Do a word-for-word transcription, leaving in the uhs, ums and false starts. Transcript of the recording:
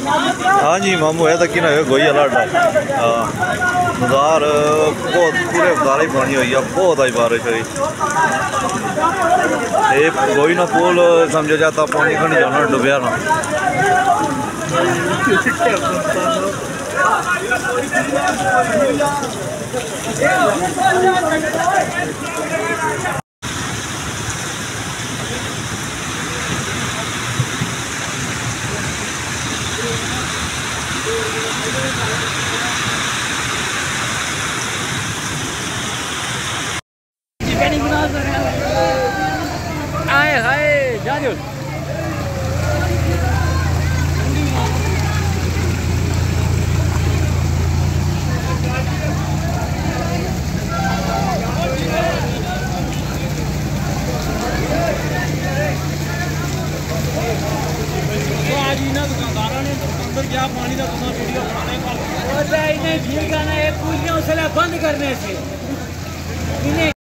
हाँ जी मामू है तो कि ना गोई वाला अड्डा हाँ बाजार बहुत पूरे बाजार ही पानी हुई है बहुत आई बारिश हुई ये गोई ना पुल समझो जाता पानी खड़ी जाना डुबया ना आए हाय जा दो आज इन्होंने दुकानदारों ने अंदर गया पानी का वीडियो बनाने का बंद करने से